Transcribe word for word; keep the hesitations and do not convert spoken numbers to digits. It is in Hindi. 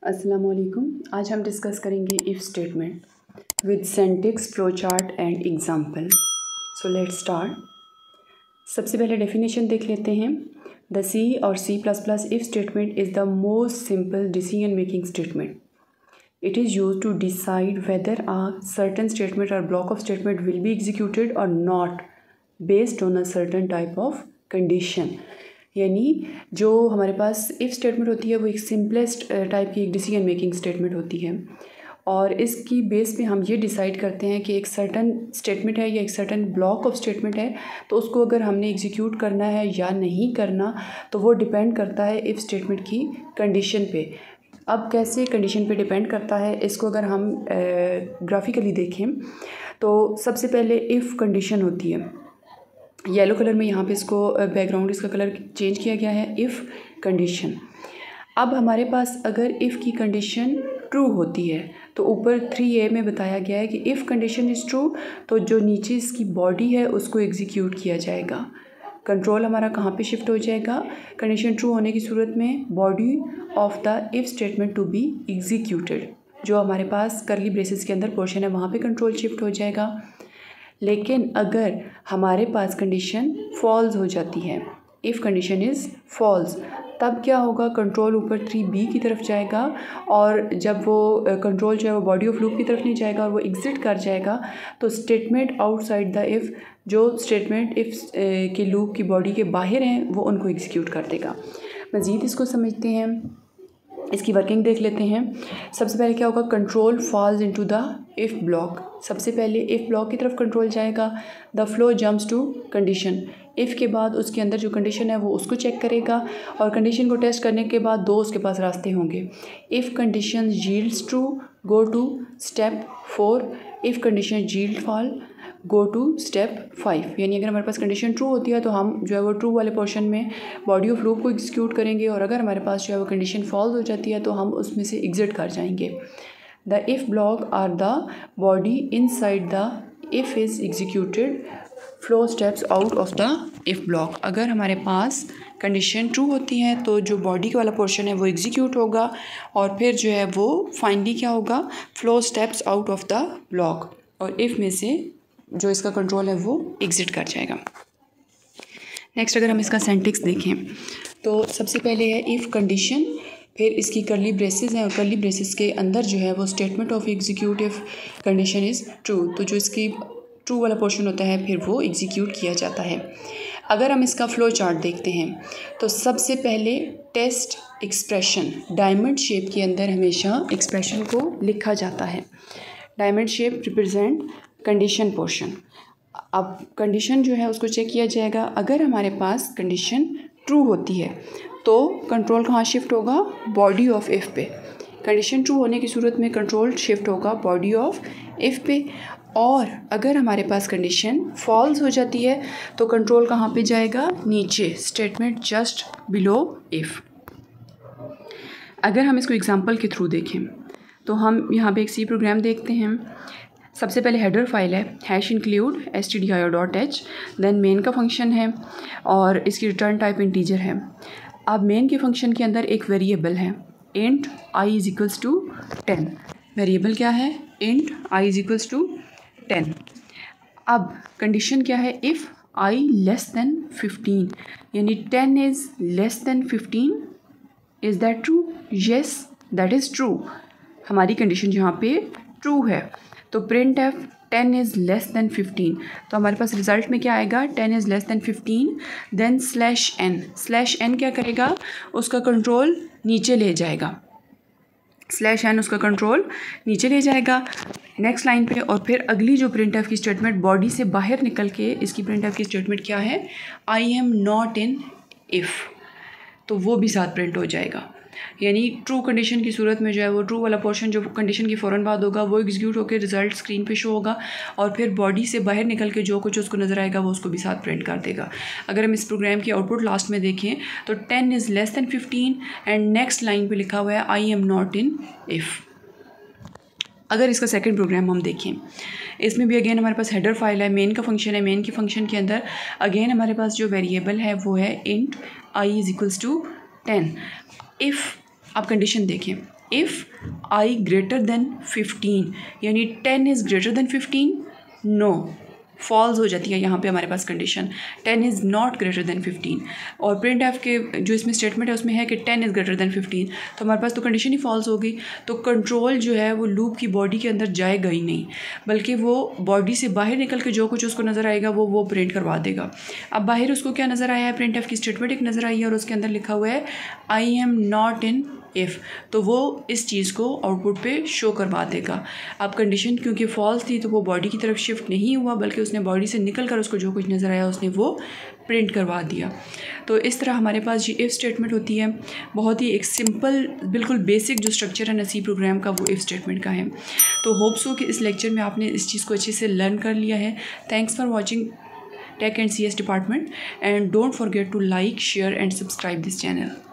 अस्सलाम वालेकुम। आज हम डिस्कस करेंगे if statement with syntax, flow chart and example. So let's start. सबसे पहले डेफिनेशन देख लेते हैं। द सी और C plus plus if statement is the most simple decision making statement. It is used to decide whether a certain statement or block of statement will be executed or not based on a certain type of condition. यानी जो हमारे पास इफ़ स्टेटमेंट होती है वो एक सिंपलेस्ट टाइप की एक डिसीजन मेकिंग स्टेटमेंट होती है और इसकी बेस पे हम ये डिसाइड करते हैं कि एक सर्टन स्टेटमेंट है या एक सर्टन ब्लॉक ऑफ स्टेटमेंट है तो उसको अगर हमने एग्जीक्यूट करना है या नहीं करना तो वो डिपेंड करता है इफ़ स्टेटमेंट की कंडीशन पे। अब कैसे कंडीशन पे डिपेंड करता है इसको अगर हम ग्राफिकली देखें तो सबसे पहले इफ़ कंडीशन होती है, येलो कलर में यहाँ पे इसको बैकग्राउंड इसका कलर चेंज किया गया है, इफ़ कंडीशन। अब हमारे पास अगर इफ़ की कंडीशन ट्रू होती है तो ऊपर थ्री ए में बताया गया है कि इफ़ कंडीशन इज़ ट्रू तो जो नीचे इसकी बॉडी है उसको एग्जीक्यूट किया जाएगा। कंट्रोल हमारा कहाँ पे शिफ्ट हो जाएगा? कंडीशन ट्रू होने की सूरत में body of the if statement to be executed, जो हमारे पास करली ब्रेसेस के अंदर पोर्शन है वहाँ पे कंट्रोल शिफ्ट हो जाएगा। लेकिन अगर हमारे पास कंडीशन फॉल्स हो जाती है, इफ़ कंडीशन इज़ फॉल्स, तब क्या होगा? कंट्रोल ऊपर थ्री बी की तरफ जाएगा और जब वो कंट्रोल जो है वो बॉडी ऑफ लूप की तरफ नहीं जाएगा और वो एग्जिट कर जाएगा तो स्टेटमेंट आउटसाइड द इफ़, जो स्टेटमेंट इफ़ के लूप की बॉडी के बाहर हैं वो उनको एग्जीक्यूट कर देगा। मज़ीद इसको समझते हैं, इसकी वर्किंग देख लेते हैं। सबसे पहले क्या होगा? Control falls into the if block. सबसे पहले इफ़ ब्लॉक की तरफ कंट्रोल जाएगा। The flow jumps to condition, if के बाद उसके अंदर जो कंडीशन है वो उसको चेक करेगा और कंडीशन को टेस्ट करने के बाद दो उसके पास रास्ते होंगे। If condition yields true go to step four, if condition yield fall go to step five. यानी अगर हमारे पास कंडीशन ट्रू होती है तो हम जो है वो ट्रू वाले पोर्शन में बॉडी ऑफ लूप को एग्जीक्यूट करेंगे और अगर हमारे पास जो है वो कंडीशन फॉल्स हो जाती है तो हम उसमें से एग्जिट कर जाएंगे। The if block are the body inside the if is executed flow steps out of the if block. अगर हमारे पास कंडीशन ट्रू होती है तो जो बॉडी वाला पोर्शन है वो एग्जीक्यूट होगा और फिर जो है वो फाइनली क्या होगा? Flow steps out of the block और इफ़ में से जो इसका कंट्रोल है वो एग्जिट कर जाएगा। नेक्स्ट अगर हम इसका सिंटैक्स देखें तो सबसे पहले है इफ़ कंडीशन, फिर इसकी करली ब्रेसेस हैं और करली ब्रेसेस के अंदर जो है वो statement of executive condition is true, तो जो इसकी ट्रू वाला पोर्शन होता है फिर वो एग्जीक्यूट किया जाता है। अगर हम इसका फ्लो चार्ट देखते हैं तो सबसे पहले टेस्ट एक्सप्रेशन, डायमंड शेप के अंदर हमेशा एक्सप्रेशन को लिखा जाता है। Diamond shape represent condition portion. अब कंडीशन जो है उसको चेक किया जाएगा। अगर हमारे पास कंडीशन ट्रू होती है तो कंट्रोल कहाँ शिफ्ट होगा? बॉडी ऑफ इफ़ पे। कंडीशन ट्रू होने की सूरत में कंट्रोल शिफ्ट होगा बॉडी ऑफ इफ़ पे और अगर हमारे पास कंडीशन फॉल्स हो जाती है तो कंट्रोल कहाँ पे जाएगा? नीचे, स्टेटमेंट जस्ट बिलो इफ़। अगर हम इसको एग्जांपल के थ्रू देखें तो हम यहाँ पे एक सी प्रोग्राम देखते हैं। सबसे पहले हेडर फाइल है hash include S T D I O dot H, then main का फंक्शन है और इसकी रिटर्न टाइप इंटीजर है। अब मेन के फंक्शन के अंदर एक वेरिएबल है int I is equals to ten. Variable क्या है? Int I is equals to ten. अब कंडीशन क्या है? If I less than fifteen, यानी ten is less than fifteen. Is that true? Yes, that is true. हमारी कंडीशन यहाँ पे ट्रू है तो print F ten is less than fifteen, तो हमारे पास रिज़ल्ट में क्या आएगा? Ten is less than fifteen, then slash N. Slash N क्या करेगा? उसका कंट्रोल नीचे ले जाएगा। स्लैश एन उसका कंट्रोल नीचे ले जाएगा नेक्स्ट लाइन पे और फिर अगली जो प्रिंट एफ की स्टेटमेंट बॉडी से बाहर निकल के इसकी प्रिंट एफ की स्टेटमेंट क्या है? I am not in if, तो वो भी साथ प्रिंट हो जाएगा। यानी ट्रू कंडीशन की सूरत में जो है वो ट्रू वाला पोर्शन जो कंडीशन की फ़ौरन बाद होगा वो एग्जीक्यूट होकर रिजल्ट स्क्रीन पे शो होगा और फिर बॉडी से बाहर निकल के जो कुछ उसको नज़र आएगा वो उसको भी साथ प्रिंट कर देगा। अगर हम इस प्रोग्राम की आउटपुट लास्ट में देखें तो ten is less than fifteen and next line पे लिखा हुआ है I am not in if. अगर इसका सेकंड प्रोग्राम हम देखें, इसमें भी अगेन हमारे पास हेडर फाइल है, मेन का फंक्शन है। मेन के फंक्शन के अंदर अगेन हमारे पास जो वेरिएबल है वो है int I is equals to ten. If आप कंडीशन देखें, if I greater than fifteen, यानी ten is greater than fifteen, no, false हो जाती है यहाँ पे हमारे पास condition, ten is not greater than fifteen. और प्रिंट एफ के जो इसमें स्टेटमेंट है उसमें है कि ten is greater than fifteen, तो हमारे पास तो कंडीशन ही फॉल्स हो गई। तो कंट्रोल जो है वो लूप की बॉडी के अंदर जाएगा ही नहीं, बल्कि वो बॉडी से बाहर निकल के जो कुछ उसको नज़र आएगा वो वो प्रिंट करवा देगा। अब बाहर उसको क्या नज़र आया है, प्रिंट एफ की स्टेटमेंट एक नज़र आई है और उसके अंदर लिखा हुआ है I am not in if, तो वो इस चीज़ को आउटपुट पे शो करवा देगा। अब कंडीशन क्योंकि फॉल्स थी तो वो बॉडी की तरफ शिफ्ट नहीं हुआ, बल्कि उसने बॉडी से निकल कर उसको जो कुछ नज़र आया उसने वो प्रिंट करवा दिया। तो इस तरह हमारे पास ये इफ़ स्टेटमेंट होती है। बहुत ही एक सिंपल बिल्कुल बेसिक जो स्ट्रक्चर है ना सी प्रोग्राम का वो इफ़ स्टेटमेंट का है। तो होप्स हो कि इस लेक्चर में आपने इस चीज़ को अच्छे से लर्न कर लिया है। Thanks for watching tech and C S department, and don't forget to like, share and subscribe this channel.